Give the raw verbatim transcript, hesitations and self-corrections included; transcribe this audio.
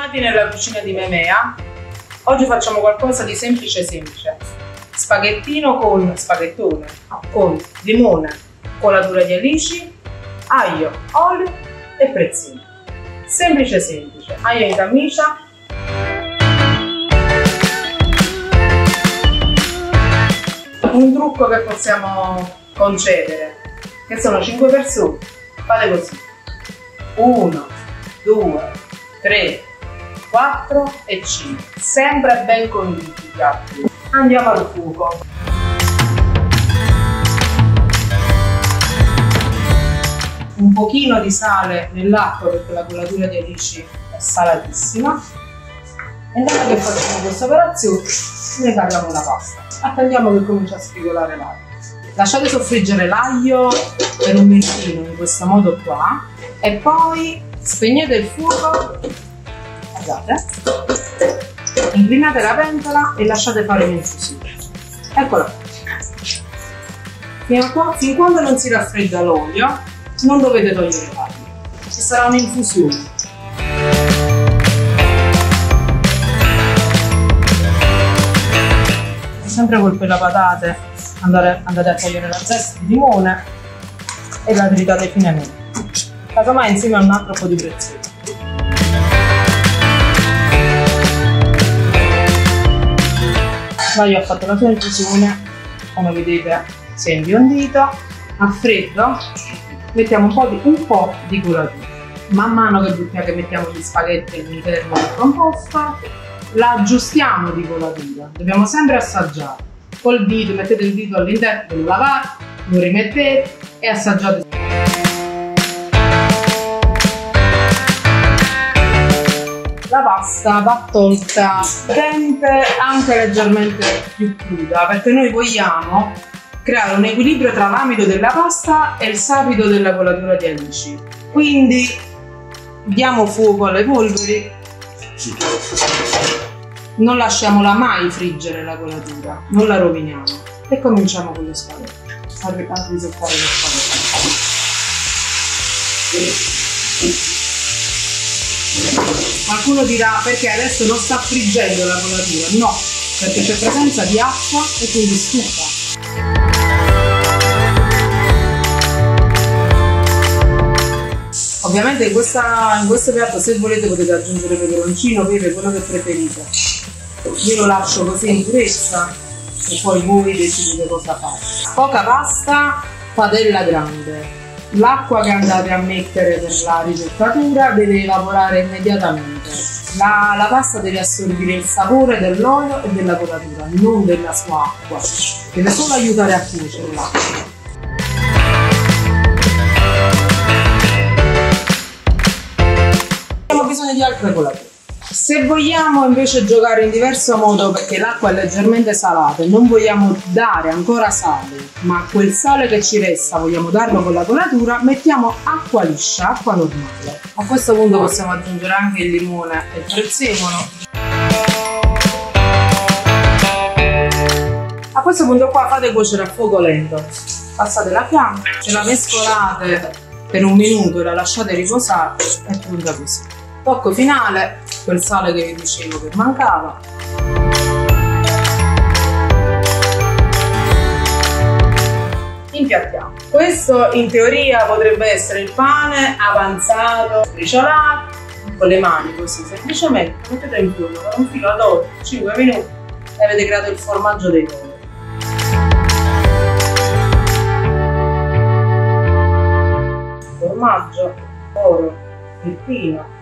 Bentornati nella cucina di Memea. Oggi facciamo qualcosa di semplice semplice. Spaghettino con spaghettone, con limone, colatura di alici, aglio, olio e prezzemolo. Semplice semplice. Aglio in camicia. Un trucco che possiamo concedere, che sono cinque persone. Fate così. uno, due, tre, quattro e cinque. Sempre ben conditi i piatti. Andiamo al fuoco. Un pochino di sale nell'acqua perché la colatura di alici è salatissima. E dopo che facciamo questa operazione ne cariamo la pasta. Attendiamo che comincia a spigolare l'aglio. Lasciate soffriggere l'aglio per un minutino in questo modo qua e poi spegnete il fuoco, guardate, inclinate la pentola e lasciate fare un'infusione. Eccola qua. Fin quando non si raffredda l'olio non dovete togliere l'aglio, ci sarà un'infusione. Sempre col pelapatate andate, andate a togliere la zesta di limone e la tritate finemente. Casomai insieme a un altro po' di prezzemolo. L'aglio ha fatto la sua infusione, come vedete si è imbiondito. A freddo mettiamo un po' di, un po' di colatura. Man mano che, buttiamo, che mettiamo gli spaghetti all'interno del composto, la aggiustiamo di colatura. Dobbiamo sempre assaggiare. Col dito, mettete il dito all'interno, lo lavate, lo rimettete e assaggiate. La pasta va tolta sempre anche leggermente più cruda, perché noi vogliamo creare un equilibrio tra l'amido della pasta e il sapido della colatura di alici. Quindi diamo fuoco alle polveri, non lasciamola mai friggere la colatura, non la roviniamo e cominciamo con lo spaghetto, a risottare lo spaghetto. Qualcuno dirà perché adesso non sta friggendo la colatura? No, perché c'è presenza di acqua e quindi stufa. Ovviamente in, questa, in questo piatto, se volete, potete aggiungere peperoncino, pepe, quello che preferite. Io lo lascio così in purezza e poi voi decidete cosa fare. Poca pasta, padella grande. L'acqua che andate a mettere per la risottatura deve evaporare immediatamente. La, la pasta deve assorbire il sapore dell'olio e della colatura, non della sua acqua. Deve solo aiutare a cuocere l'acqua. Abbiamo bisogno di altre colature. Se vogliamo invece giocare in diverso modo, perché l'acqua è leggermente salata e non vogliamo dare ancora sale, ma quel sale che ci resta vogliamo darlo con la colatura, mettiamo acqua liscia, acqua normale. A questo punto possiamo aggiungere anche il limone e il prezzemolo. A questo punto qua fate cuocere a fuoco lento. Passate la fiamma, ce la mescolate per un minuto e la lasciate riposare e pronta così. Tocco finale, quel sale che vi dicevo che mancava. Impiattiamo. Questo in teoria potrebbe essere il pane avanzato, briciolato, con le mani così, semplicemente mettete in forno con un filo ad olio, cinque minuti e avete creato il formaggio dei colori. Formaggio, oro, peppino,